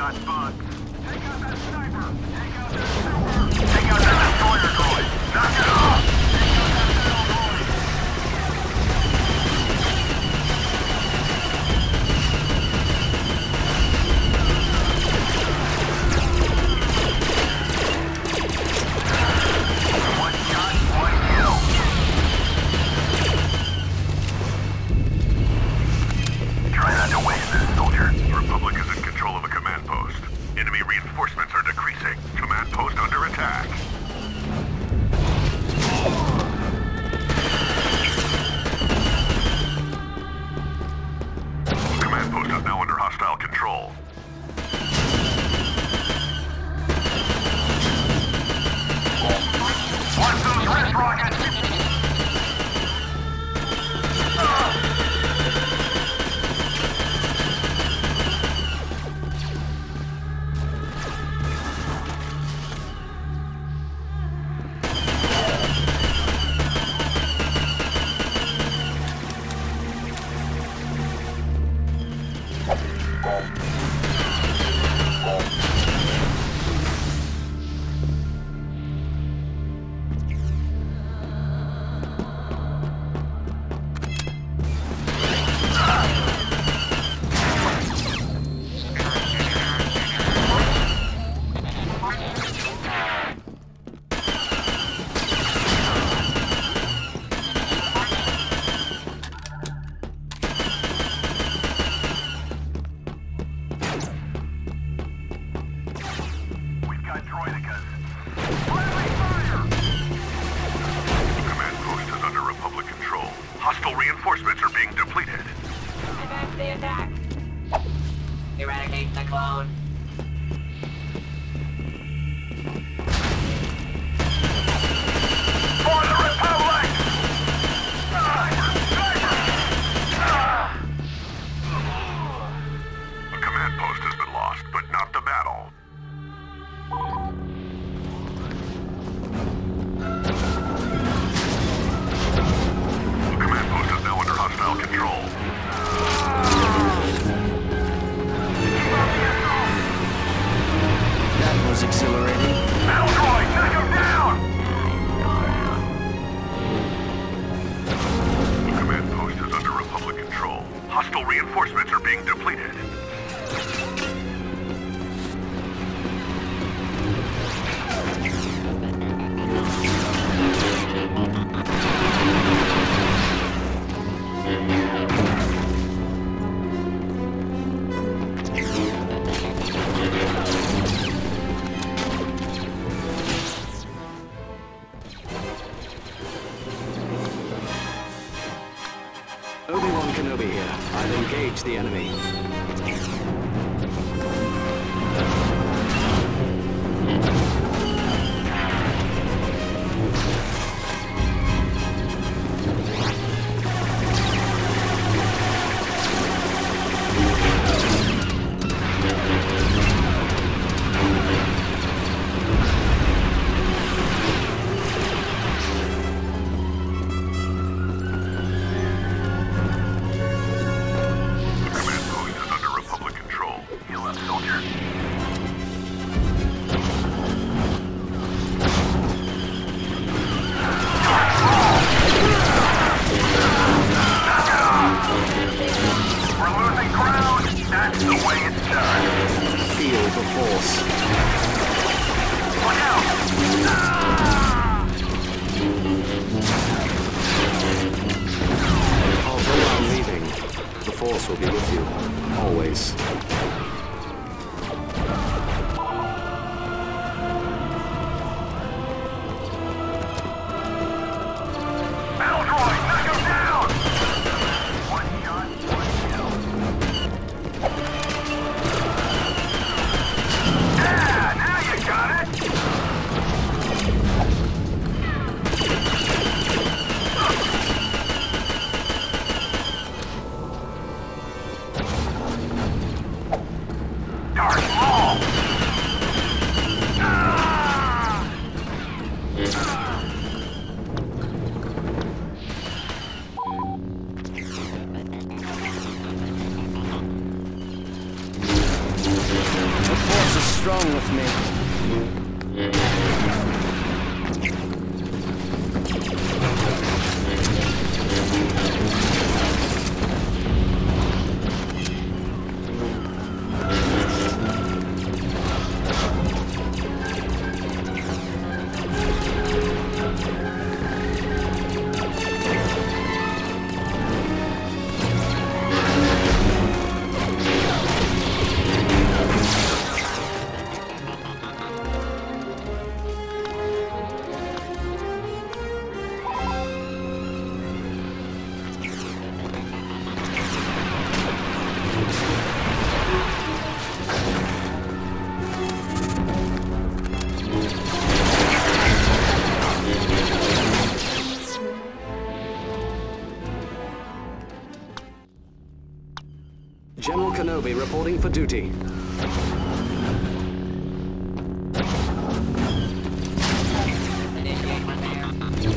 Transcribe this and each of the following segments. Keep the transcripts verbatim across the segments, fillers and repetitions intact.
got bugs. Take out that sniper! Take out that super! Take out that destroyer droid! Knock it off! Take out that battle droid! One shot, one kill. Try not to waste this, soldier. The Republic is in control of a command post. Enemy reinforcements are decreasing. Command post under attack. Command post is now under hostile control. Watch those wrist rockets! We've got droidicas. Friendly fire! Command post is under Republic control. Hostile reinforcements are being depleted. Advance the attack! Eradicate the clone. For the Republic! Sniper! Sniper! Ah! A command post has been lost, but not the battle. The command post is now under hostile control. That was exhilarating. Battle droid, knock him down! The command post is under Republic control. Hostile reinforcements are being depleted. Obi-Wan Kenobi here. I've engaged the enemy. Command post is under Republic control. Heal up, soldier. We're losing ground! That's the way it's done. Feel the Force. Look out! Although I'm leaving, the Force will be with you. Always. Battle droid, knock him down! One shot, one kill. Yeah, now you got it! strong with me. General Kenobi reporting for duty. Initiate repair.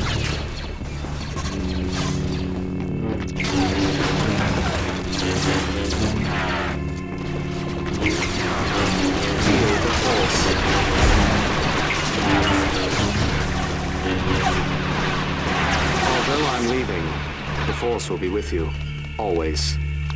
Feel the Force. Although I'm leaving, the Force will be with you. Always.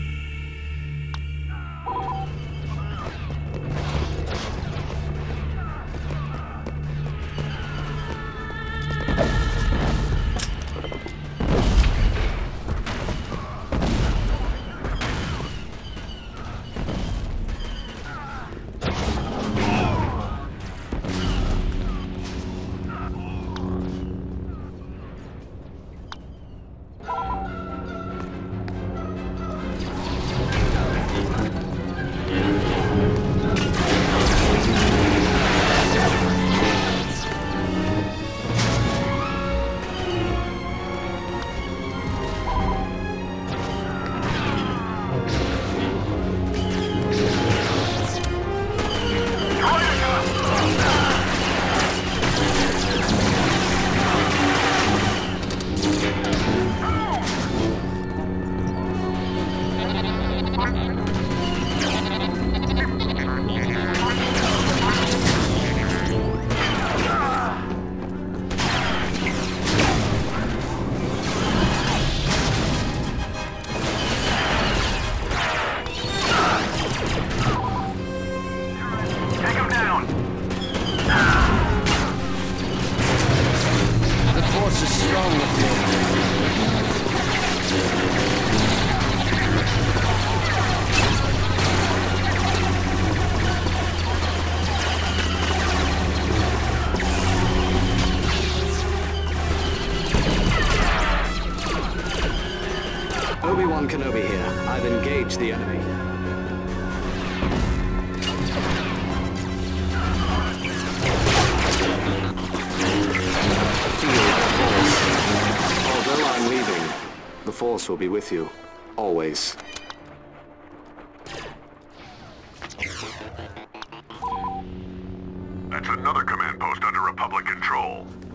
Obi-Wan Kenobi here. I've engaged the enemy. Feel the Force. Although I'm leaving, the Force will be with you. Always. That's another command post under Republic control.